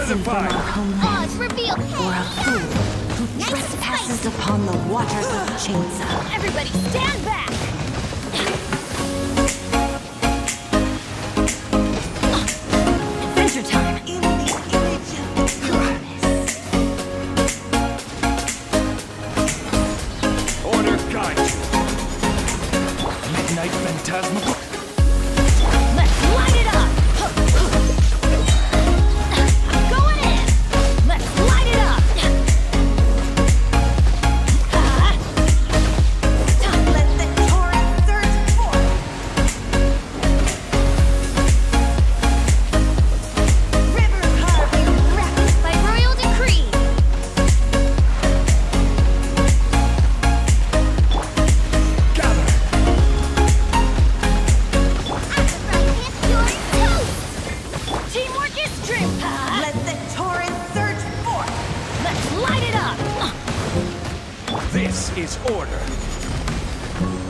risen from our homeland, reveal. or a fool who trespasses upon the waters of Chainsaw. Everybody stand back! Adventure time! In the image of darkness. Order guide you. Midnight Phantasmal. Let's light it up! I'm going in! Let's light it up! Let the torrent surge forth. River carving wrecked. By royal decree! Gather. Teamwork is strength! Let the torrent surge forth. Let's light it up! This is order.